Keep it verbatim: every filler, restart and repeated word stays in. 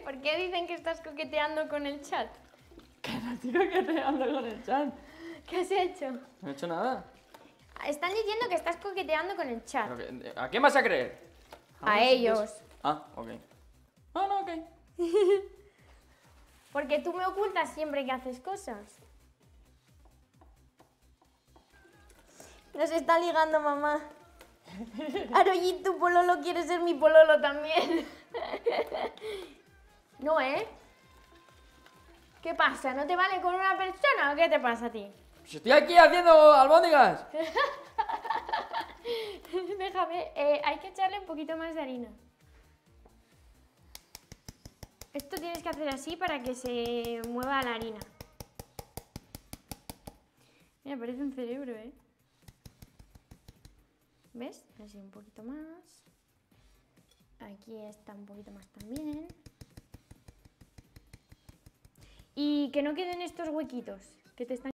¿Por qué dicen que estás coqueteando con el chat? Que no estoy coqueteando con el chat. ¿Qué has hecho? No he hecho nada. Están diciendo que estás coqueteando con el chat. Pero que- ¿A quién vas a creer? A ver si ellos. es- Ah, ok. Ah, no, ok. Porque tú me ocultas siempre que haces cosas. Nos está ligando, mamá. Aroyi, tu pololo quiere ser mi pololo también. No, ¿eh? ¿Qué pasa? ¿No te vale con una persona o qué te pasa a ti? Si estoy aquí haciendo albóndigas. Déjame, eh, hay que echarle un poquito más de harina. Esto tienes que hacer así para que se mueva la harina. Mira, parece un cerebro, ¿eh? ¿Ves? Así un poquito más. Aquí está un poquito más también. Y que no queden estos huequitos que te están